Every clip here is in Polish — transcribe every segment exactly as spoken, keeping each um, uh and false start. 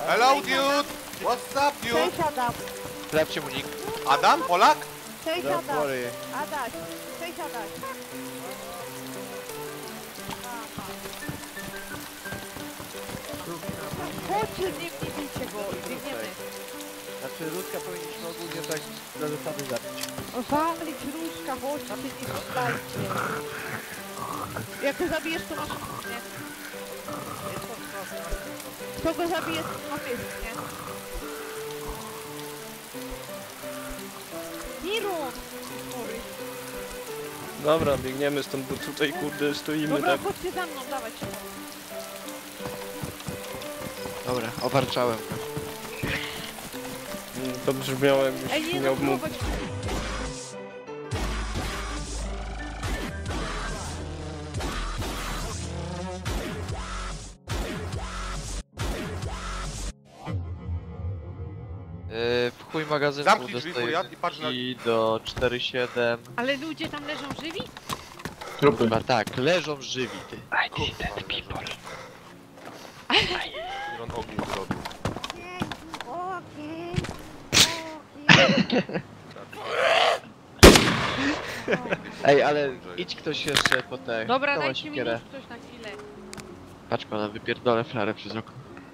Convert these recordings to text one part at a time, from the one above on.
Hello dude! What's up dude? Cześć Adam. Sprawdźcie mu nick. Adam? Polak? Cześć Don't Adam. worry. Adaś. Cześć Adaś. Chodźcie, nie bijcie go, biegniemy. Znaczy Ruska powinniśmy ogólnie tak dla zasady zabić. O, walić różka, chodźcie, nie strzelajcie. Jak go zabijesz, to masz... nie? Kto go zabije, to ma pysk, nie? Miron! Sorry. Dobra, biegniemy stąd, bo tutaj kurde stoimy Dobra, tak. chodźcie za mną, dawać się. Dobra, obarczałem go. Mm, To brzmiało jakbyś Ej, nie miał no, mu... próbować. Yy, w chuj magazynku Zamknij drzwi, dostaję furiat, i patrz na... i do cztery siedem. Ale ludzie tam leżą żywi? Chyba tak, leżą żywi ty. I need that people. On ogniu zrobił. Ej, ale idź ktoś jeszcze po te. Dobra, Kto ma dajcie mi siekierę? nóż coś na chwilę. Patrz pana, wypierdolę flarę przez okno.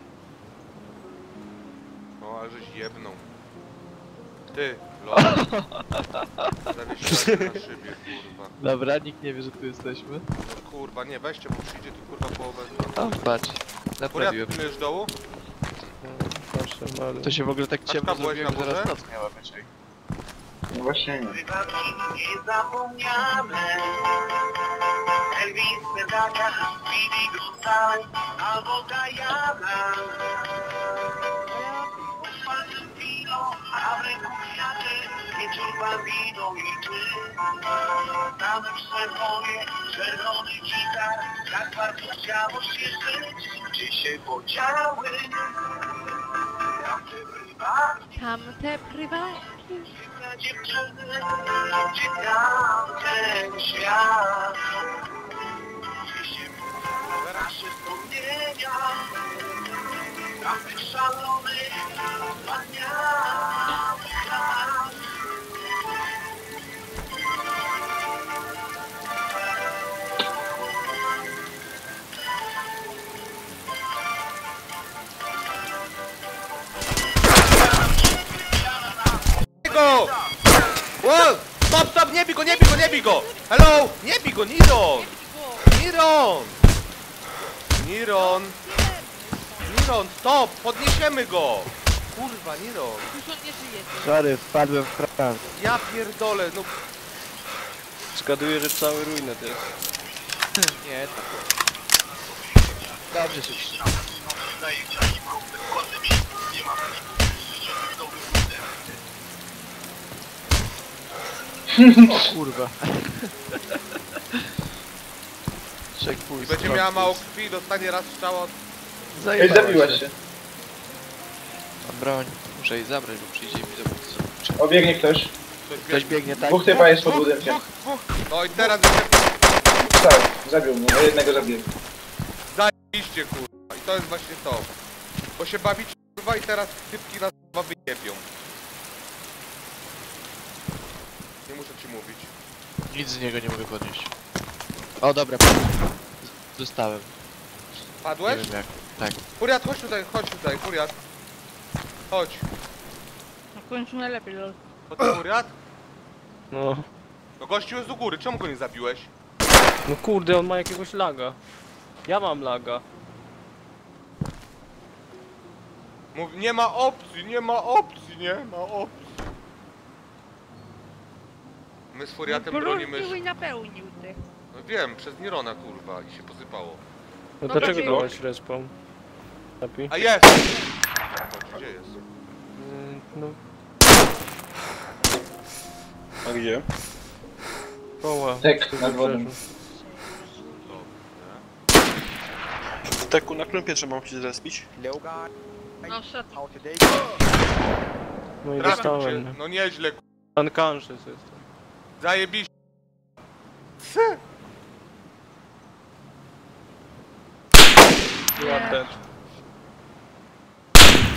No, ale żeś jebnął. Ty, lol. Zawiesiłem na szybie, kurwa. Dobra, nikt nie wie, że tu jesteśmy. No, kurwa, nie, weźcie, bo przyjdzie tu kurwa połowę. O, patrz. Furiat, Naprawiłem. pilnujesz dołu? Proszę bardzo. To się w ogóle tak Paczka, ciemno byłeś zrobiło, na że zaraz górze? noc miała być. ej. No właśnie nie. Niezapomniane Elvis Medaka, Billy Gonzalez albo Diana. Upadł wino, a w ręku kwiaty, wieczór bambino i ty. Damy w czerwonie, czerwony gitar, tak bardzo chciało się żyć, gdzie się podziały. Tamte prywatki, Tamte prywatki. na dziewczyny, gdzie tamten świat. Gdzie się nasze wspomnienia, tamtych szalonych wspaniałych lat. Go! Wow! Stop, stop, nie bij go, nie bij go, nie bij go! Hello! Nie bij go, Niron! Niron! Niron! Niron, stop! Podniesiemy go! Kurwa, Niron! Już on nie żyje. Sorry, wpadłem w kran. Ja pierdolę, no... Zgaduję, że cały ruinet jest. Nie, tak. Dobrze się trzyma. O kurwa. Checkpoint. I będzie miała mało krwi, dostanie raz strzała od... Ej, zabiłaś się. Mam broń. Muszę jej zabrać, bo przyjdzie mi zabójca. Obiegnie ktoś. Coś Ktoś biegnie tak? Dwóch typa jest pod budynkiem. No i teraz Tak, zabił mnie, a jednego zabiłem. zajebiście, kurwa. I to jest właśnie to. Bo się bawić, kurwa, i teraz typki nas kurwa wyjebią. Nie muszę ci mówić. Nic z niego nie mogę podnieść. O dobra, padłem. Z- Zostałem. Nie Padłeś? wiem jak. Tak. Furiat, chodź tutaj, chodź tutaj, Furiat. Chodź. Na końcu najlepiej, lol. To ty Furiat? No. No gościu jest u góry, czemu go nie zabiłeś? No kurde, on ma jakiegoś laga. Ja mam laga. Mów, nie ma opcji, nie ma opcji, nie ma opcji. My z Furiatem bronimy... Poruszył i napełnił ty. No wiem, przez Nirona, kurwa, i się posypało. No No dlaczego to dałaś respawn? Happy? A jest! Chodź, gdzie jest? Yy, no, A gdzie? koła. Tek nad wodą. W teku na którym piętrze mam się zrespić? No szat. No i Trafił cię, dostałem. no nieźle, k***. Unconscious jestem. Zajebiście. You are dead.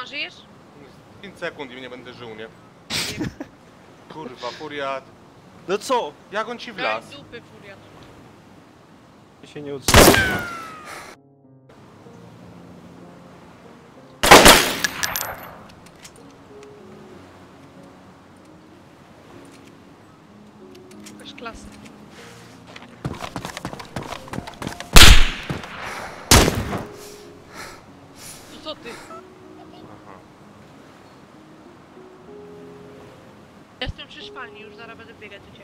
żyjesz? pięć sekund i nie będę żył, nie? Kurwa, furiat. No co? Jak on ci Daj wlazł? dupy, furiat. Ja się nie utrzymam. Jakaś klasa. No co ty? Jestem przy szwalni, już zaraz będę biegać do ciebie.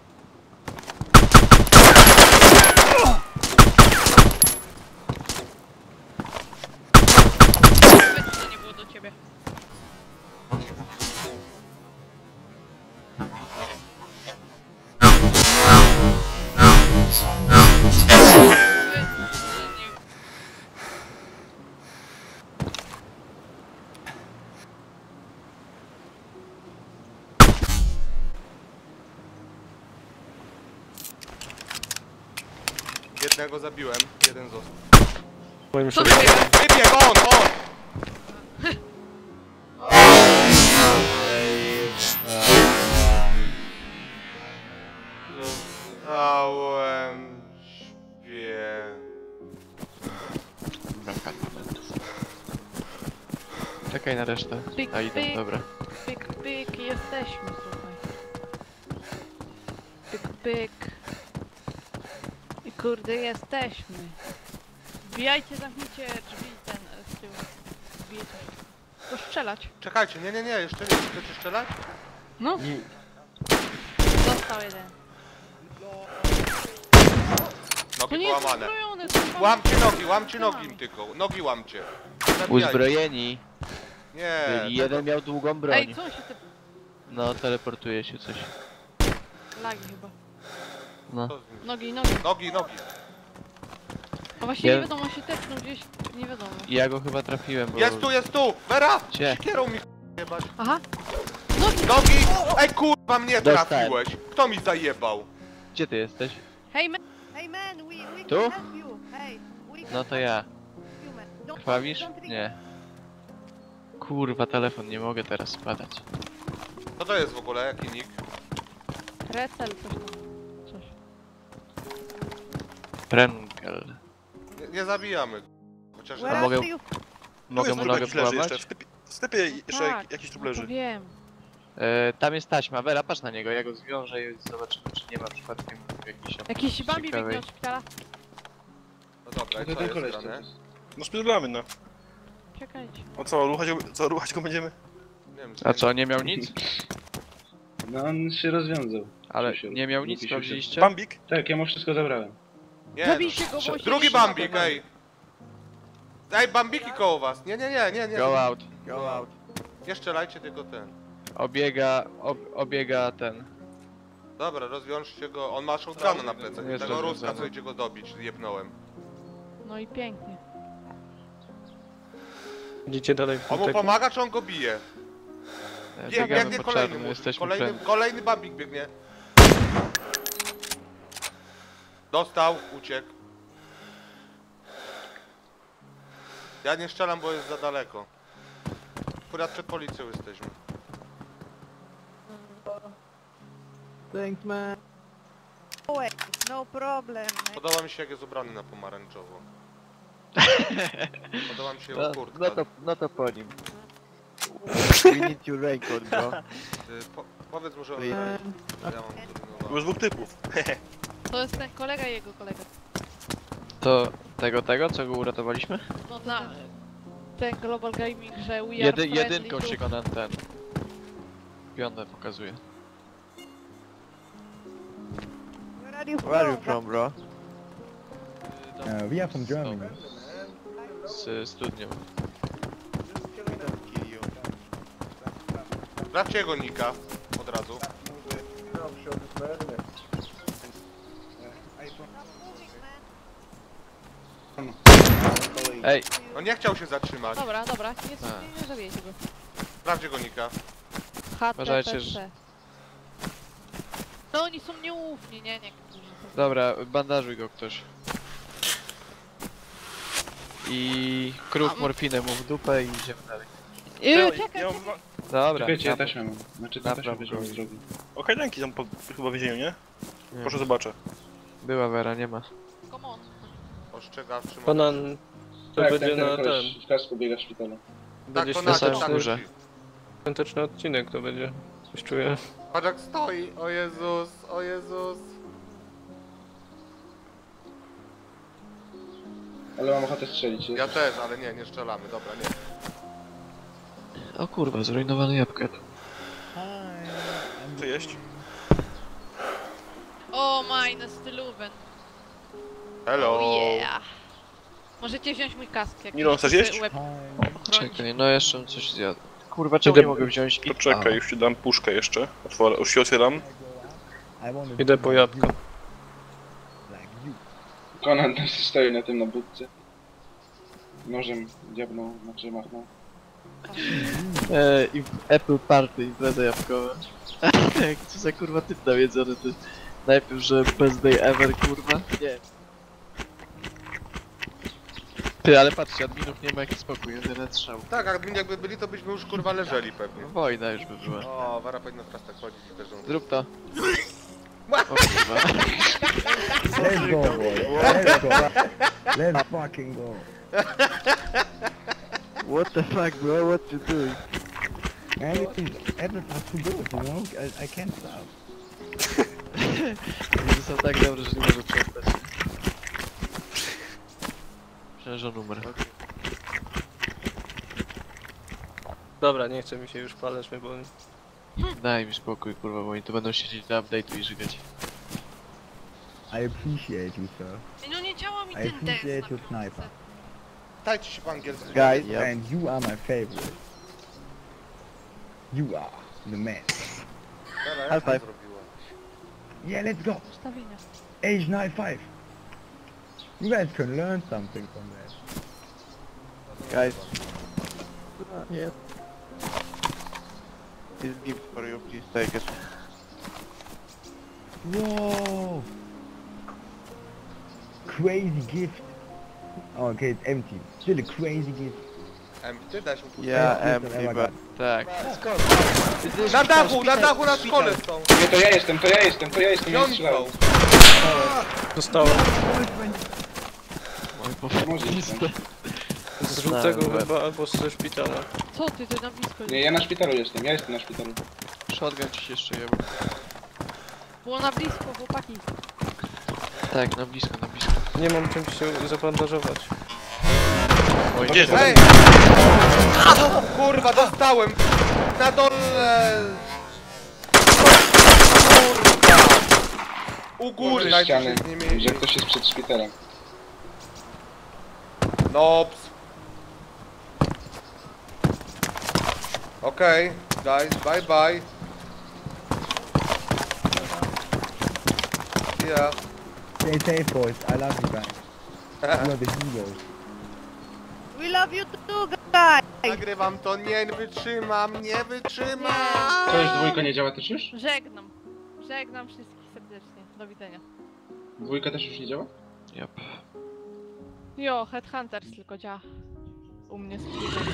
Powiedz, że to nie było do ciebie. Powiedz, że nie. Jednego zabiłem, jeden został. Moim Co szefem. wybiega? Wybieg, on, on! Zostałem śpię. Bramka momentów. Czekaj na resztę. Pyk, A idą, pyk. dobra. Pyk, pyk, jesteśmy, słuchaj. Pyk, pyk. I kurde, jesteśmy. Wbijajcie, zamknijcie drzwi ten e, z tyłu. Wbijecie. To strzelać. Czekajcie, nie, nie, nie, jeszcze nie. Chcecie strzelać? No. Został jeden. To Nogi nie jest połamane. uzbrojony, to są- Łamcie nogi, łamcie nogi im tylko. Nogi łamcie. Zabijajcie. Uzbrojeni. Nie. Byli. Jeden miał długą broń. Ej, co on się te No, teleportuje się coś. lagi chyba. No. Co z nim? Nogi, nogi. Nogi, nogi. A właśnie Ja- nie wiadomo, się tepnął gdzieś, nie wiadomo. Ja go chyba trafiłem, bo... Jest tu, jest tu! Vera! Gdzie? Kierą mi jebać. Aha. Nogi! Nogi! Ej kurwa, mnie Dostałem. trafiłeś! Kto mi zajebał? Gdzie ty jesteś? Hej, man! Hey man, we, we Tu? can help you. Hey, we can No to ja. help you, man. Don't, Krwawisz? don't drink. Nie. Kurwa, telefon, nie mogę teraz spadać. Co to jest w ogóle? Jaki nick? Recel, coś tam. Coś. Prenkel. Nie, nie zabijamy. Chociaż Where A are mogę- you? Mogę jest mu druga nogę jakiś leży połamać? jeszcze. W sklepie, w sklepie jeszcze Tak, jakiś trup no leży. to wiem. E, tam jest taśma. Vera, patrz na niego, ja go zwiążę i zobaczymy, czy nie ma przypadkiem jakiś tam Jakiś Bambi ciekawej- biegnie od szpitala. No dobra, i To co ten jest koleś to grane? jest. No spierdolamy, no. Czekajcie. O co, ruchać go, co, ruchać go będziemy? Nie wiem, A co, nie miał nic? No on się rozwiązał. Ale Siusiu. nie miał nic, Siusiu. sprawdziliście? Bambik? Tak, ja mu wszystko zabrałem. Nie, no. Zabijcie go, bo się Drugi nie Bambik, szybko. ej! Ej, Bambiki koło was! Nie, nie, nie, nie, nie. Go out, go out. Nie strzelajcie, tylko ten. Obiega, ob, obiega ten. Dobra, rozwiążcie go. On ma shotguna na plecach. Jest Tego Ruska, rozwiązany. co idzie go dobić, jebnąłem. No i pięknie. Idziecie dalej w On mu teku? pomaga, czy on go bije? E, Bieg, Biegamy biegnie po kolejny, czarnym, mu- jesteśmy kolejny, prędko. kolejny Bambik biegnie. Dostał, uciekł. Ja nie strzelam, bo jest za daleko. Akurat przed policją jesteśmy. Thanks, man. Oh, wait, no problem, man. Podoba mi się, jak jest ubrany na pomarańczowo. Podoba mi się No, jego kurtka. no, to, no to po nim. We need your raincoat, bro. Y, Po, powiedz mu, że on... Ej. Ja mam zrównoważony. Już dwóch typów. To jest ten kolega i jego kolega. To tego, tego, co go uratowaliśmy? No na... Ten Global Gaming, że we are Jedy, friendly jedynką to- się go na ten. Piątę pokazuje. Where are you from? Where are you from, bro? Uh, we are from Germany. Z studnią. Sprawdźcie jego nika od razu. Ej, On nie chciał się zatrzymać. Dobra, dobra, nie, A. nie, nie zabijecie go. Sprawdź jego nika. H T Uważajcie, P że- C. No oni są nieufni, nie? Niektórzy są. dobra, bandażuj go ktoś. I kruk A, m- morfinę mu w dupę i idziemy dalej. Yy, Ja- czekaj, ja czekaj. mam- Dobra. Wiecie, ja dobra. też mam. Znaczy, to Dobra, też weźmiemy z dobra. drogi. O, kajdanki tam po, chyba w więzieniu, nie? Nie. Proszę zobaczę. Była Wera, nie ma. Come on. Ostrzegawczy Banan to Tak, będzie ten, ten na ten. koleś w kasku biega w szpitalu. Będzie Tak, to na na samym tak, górze. musi. świąteczny odcinek to będzie. Coś czuję. Patrz jak stoi, o Jezus, o Jezus. Ale mam ochotę strzelić. Ja też, ale nie, nie strzelamy, dobra, nie. O kurwa, zrujnowane jabłka. Co jeść? O, majne styluwen. Hello. Oh yeah. Możecie wziąć mój kask, jak Nilon, chcesz jeść? łeb ochronić. Czekaj, no jeszcze bym coś zjadł. Kurwa, czemu Idę- nie mogę wziąć i... Poczekaj, już ci dam puszkę jeszcze. Otwor już się otwieram. Idę po jabłko. Conan tam stoi na tym na budce. Nożem diabnął, znaczy machnął. E, i w Apple Party impreza jabłkowa. Jak co za kurwa typ nawiedzony, to najpierw, że best day ever, kurwa. Nie. Ty, ale patrzcie, adminów nie ma jakiś spokój, jeden strzał. Tak, admin jakby byli, to byśmy już kurwa leżeli pewnie. Wojna już by była. O, Wara powinna teraz tak chodzić i też rządzić. Zrób to. O kurwa. Let's go, boy. Let's go. Let's fucking go. What the fuck, bro? What you doing? Man, Edwards are too good, you know? I, I can't stop. Ludzie są tak dobrzy, że nie może przestać. Przeleżał numer. Dobra, nie chce mi się już paleć, mnie boli. Daj mi spokój, kurwa, bo oni tu będą siedzieć do update'u i żygać. I appreciate you, sir. No nie działa mi I ten dance appreciate na your piłce. sniper. Dajcie się po angielsku. Guys, Yep. and you are my favorite. You are the man. Dobra, High jak to five. zrobiła? Yeah, let's go. Ustawienia. Age nine five. You guys can learn something from that. Guys. Yeah. This gift for you, please take it. Whoa! Crazy gift. Oh, okay, it's empty. Still a crazy gift. Empty, dać mu puszkę. Ja, Yes, empty, yes, but... Tak. Na dachu, na dachu na szkole są. Nie, to ja jestem, to ja jestem, to ja jestem, ja Jąką. strzelałem. Zostało Oj, Może jestem. z żółtego Znałem, chyba albo ze szpitala. Co ty, ty na blisko Nie, ja na szpitalu jestem, ja jestem na szpitalu. Shotgun ci się jeszcze jebał. Było na blisko, chłopaki. Tak, na blisko, na blisko. Nie mam czym się zabandażować. Oj, Gdzie jest? Ej! Kurwa, dostałem! Na dole! Kurwa! U góry, Może najpierw ściany, się z nimi... że ktoś jest przed szpitalem. Nops. Okej, guys, bye bye. Yeah. Stay safe, boys. I love you guys. You are the heroes. We love you too, guys. Nagrywam to, nie wytrzymam, nie wytrzymam! To już dwójka nie działa też już? Żegnam. Żegnam wszystkich serdecznie. Do widzenia. Dwójka też już nie działa? Yep. Jo, Headhunters tylko działa. U mnie z Cleveland.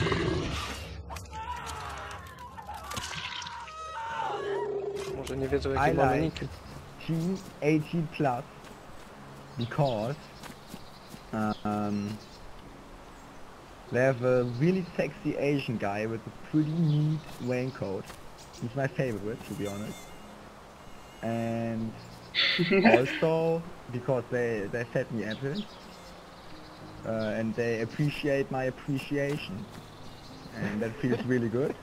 Może nie wiedzą I jakie mamy like niki. Team eighteen plus because um, they have a really sexy Asian guy with a pretty neat raincoat. He's my favorite, to be honest. And also because they they fed me apples uh, and they appreciate my appreciation, and that feels really good.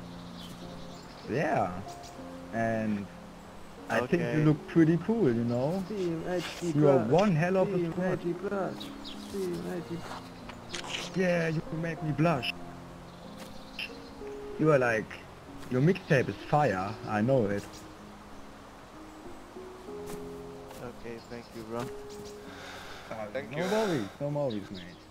Yeah, and I think Okay. you look pretty cool, you know. You are one hell of a squad. Yeah, you make me blush. You are like, your mixtape is fire. I know it. Okay, thank you, bro. Thank no you. worries, no worries, mate.